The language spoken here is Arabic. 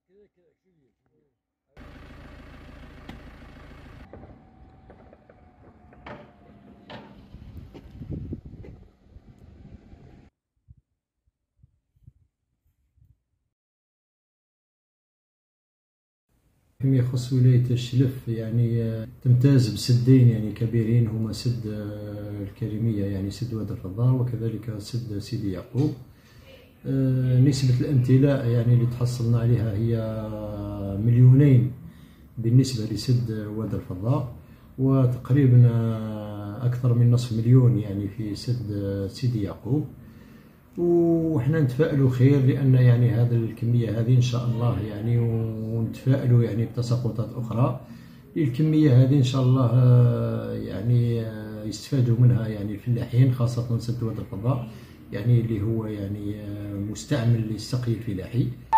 فيما يخص ولاية الشلف يعني تمتاز بسدين يعني كبيرين هما سد الكريمية يعني سد وادي الرضا وكذلك سد سيدي يعقوب. نسبة الامتلاء يعني اللي تحصلنا عليها هي 2,000,000 بالنسبة لسد وادي الفضاء، وتقريبا أكثر من نصف مليون يعني في سد سيدي يعقوب. وحنا نتفائلوا خير لأن يعني هذه الكمية هذه إن شاء الله يعني، ونتفائلوا يعني بتساقطات أخرى الكمية هذه إن شاء الله يعني يستفادوا منها يعني الفلاحين، خاصة سد وادي الفضاء يعني اللي هو يعني مستعمل للسقي الفلاحي.